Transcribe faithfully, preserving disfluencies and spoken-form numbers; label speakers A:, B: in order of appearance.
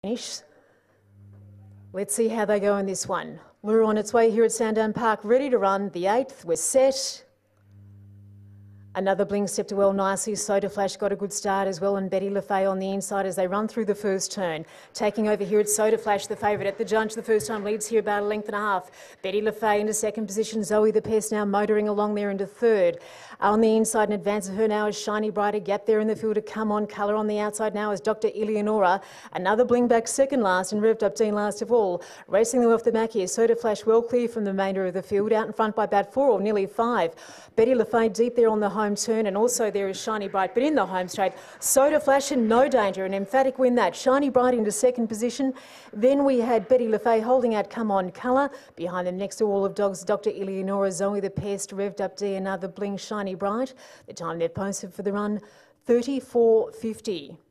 A: finish. Let's see how they go in this one. We're on its way here at Sandown Park, ready to run. The eighth, we're set. Another Bling stepped well nicely. Soda Flash got a good start as well, and Betty LaFay on the inside as they run through the first turn. Taking over here, it's Soda Flash, the favourite at the judge. The first time leads here about a length and a half. Betty LaFay into second position. Zoe the Pest now motoring along there into third. On the inside in advance of her now is Shiny Brighter. Gap there in the field to Come On Colour. On the outside now is Doctor Eleonora. Another Bling back second last, and Revved Up Dean last of all. Racing them off the back here. Soda Flash well clear from the remainder of the field. Out in front by about four or nearly five. Betty LaFay deep there on the home turn, and also there is Shiny Bright, but in the home straight, Soda Flash in no danger, an emphatic win that. Shiny Bright into second position. Then we had Betty LaFay holding out Come On Colour. Behind them next to all of dogs, Doctor Eleonora, Zoe the Pest, Revved Up D, another Bling, Shiny Bright. The time they've posted for the run, thirty-four fifty.